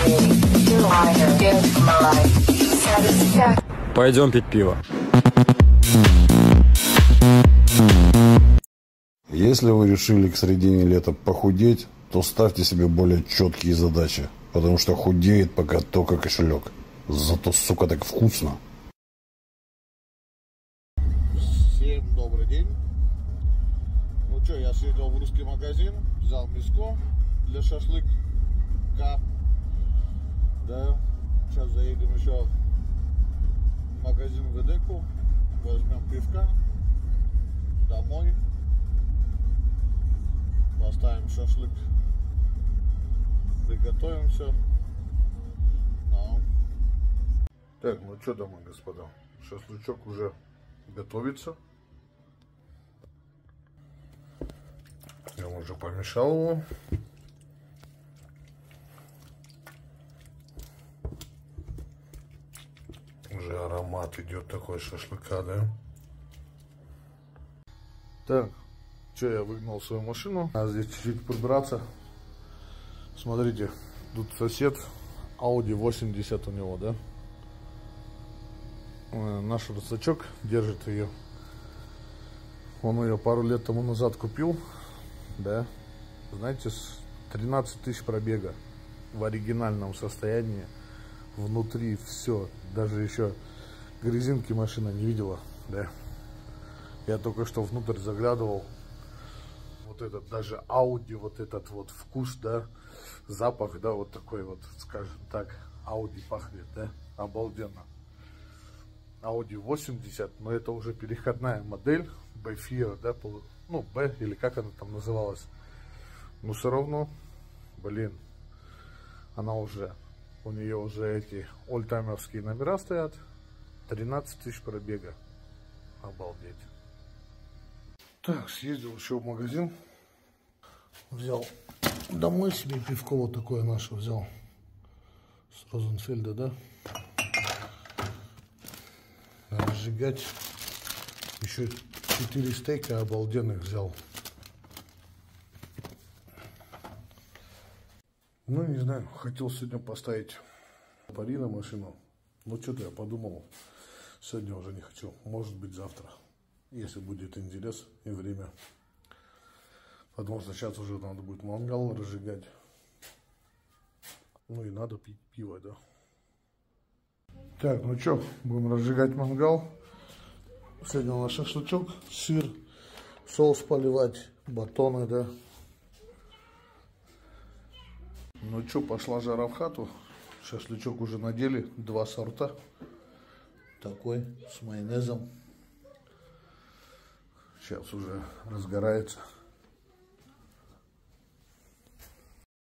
Пойдем пить пиво. Если вы решили к середине лета похудеть, то ставьте себе более четкие задачи, потому что худеет пока только кошелек. Зато, сука, так вкусно. Всем добрый день. Ну что, я съездил в русский магазин, взял мяско для шашлыка. Да, сейчас заедем еще в магазин в Эдеку, возьмем пивка домой, поставим шашлык, приготовим все. Так, ну что, дамы и господа, шашлычок уже готовится. Я уже помешал его. Уже аромат идет такой шашлыка, да? Так, что, я выгнал свою машину. Надо здесь чуть-чуть прибраться. Смотрите, тут сосед, Audi 80 у него, да? Наш русачок держит ее. Он ее пару лет тому назад купил, да? Знаете, с 13 тысяч пробега в оригинальном состоянии. Внутри все, даже еще грязинки машина не видела, да. Я только что внутрь заглядывал. Вот этот даже Audi, вот этот вот вкус, да, запах, да, вот такой вот, скажем так, Audi пахнет, да, обалденно. Audi 80, но это уже переходная модель, B4, да, ну, B, или как она там называлась. Но все равно, блин, она уже... У нее уже эти олдтаймерские номера стоят. 13 тысяч пробега. Обалдеть. Так, съездил еще в магазин. Взял домой себе пивко вот такое наше взял. С Розенфельда, да? Разжигать. Еще 4 стейка обалденных взял. Ну, не знаю, хотел сегодня поставить пари на машину. Но что-то я подумал, сегодня уже не хочу. Может быть, завтра, если будет интерес и время. Потому что сейчас уже надо будет мангал разжигать. Ну и надо пить пиво, да. Так, ну что, будем разжигать мангал. Сегодня у нас шашлычок, сыр, соус поливать, батоны, да. Ну что, пошла жара в хату. Шашлычок уже надели, 2 сорта. Такой, с майонезом. Сейчас уже разгорается.